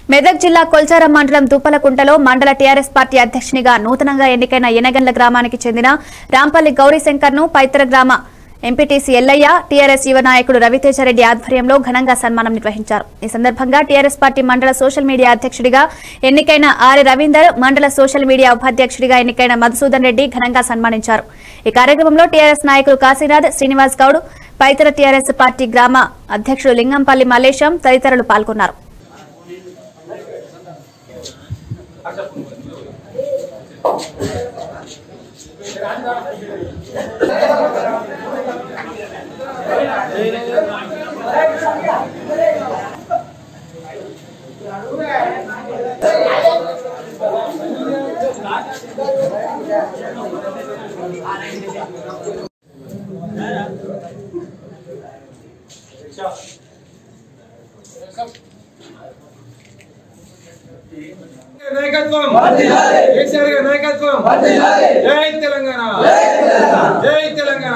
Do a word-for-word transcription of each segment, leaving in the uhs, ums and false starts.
మెదక్ జిల్లా కొల్చారం మండలం దుప్పలకుంటలో మండల టీఆర్ఎస్ పార్టీ అధ్యక్షునిగా నూతనంగా ఎన్నికైన ఎనగండ్ల గ్రామానికి చెందిన రాంపల్లి గౌరీశంకర్ ను పైతర గ్రామ ఎంపీటీసీ ఎల్లయ్య టీఆర్ఎస్ యువ నాయకుడు రవితేజరెడ్డి ఆధ్వర్యంలో ఘనంగా సన్మానం నిర్వహించారు। ఈ సందర్భంగా టీఆర్ఎస్ పార్టీ మండల సోషల్ మీడియా అధ్యక్షుడిగా ఎన్నికైన ఆర్ రవీందర్, మండల సోషల్ మీడియా ఉపాధ్యక్షుడిగా ఎన్నికైన మధుసూదన్ రెడ్డి ఘనంగా సన్మానించారు। ఈ కార్యక్రమంలో టీఆర్ఎస్ నాయకులు కాశీనాథ్, శ్రీనివాస్ గౌడ్, పైతర టీఆర్ఎస్ పార్టీ గ్రామ అధ్యక్షుడు లింగంపల్లి మల్లేశం తదితరులు పాల్గొన్నారు। నాయకత్వం కేసీఆర్ గారి నాయకత్వం జై తెలంగాణ జై తెలంగాణ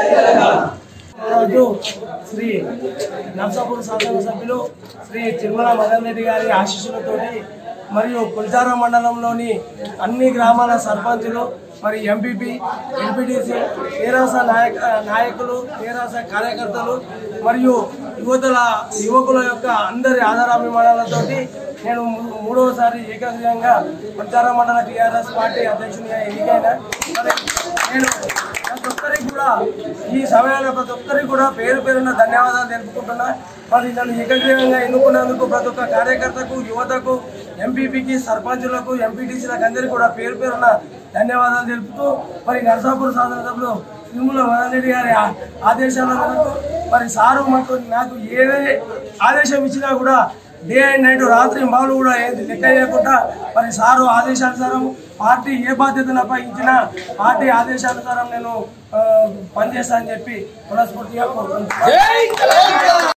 రోజు శ్రీ నర్సాపూర్ శాసనసభ్యులు శ్రీ తిరుమల మదన్ రెడ్డి గారి ఆశీస్సులతోటి మరియు కొల్చారం మండలంలోని అన్ని గ్రామాల సర్పంచులు మరి ఎంపీపీ ఎంపీటీసీ తెరాస నాయక నాయకులు తెరాస కార్యకర్తలు మరియు యువతుల యువకుల యొక్క అందరి ఆధారాభిమానాలతోటి నేను మూడవసారి ఏకగ్రీవంగా కొల్చారం మండల టీఆర్ఎస్ పార్టీ అధ్యక్షునిగా ఎన్నికైనా మరి నేను ప్రతి ఒక్కరికి కూడా ఈ సమయంలో ప్రతి ఒక్కరికి కూడా పేరు పేరున్న ధన్యవాదాలు తెలుపుకుంటున్నా। మరి నన్ను ఏకగ్రీవంగా ఎన్నుకున్నందుకు ప్రతి ఒక్క కార్యకర్తకు, యువతకు, ఎంపీపీకి, సర్పంచులకు, ఎంపీటీసీలకు అందరికీ కూడా పేరు పేరున్న ధన్యవాదాలు తెలుపుతూ మరి నర్సాపూర్ శాసనసభలో తిరుమల మదన్ రెడ్డి గారి ఆదేశాల మేరకు మరి సారు మాకు నాకు ఏదే ఆదేశం ఇచ్చినా కూడా డే అండ్ నైట్ రాత్రి మాలు కూడా ఏది లెక్క చేయకుండా మరి సారు ఆదేశానుసారం పార్టీ ఏ బాధ్యతను అప్పగించినా పార్టీ ఆదేశానుసారం నేను పనిచేస్తానని చెప్పి మనస్ఫూర్తిగా కోరుకుంటున్నాను।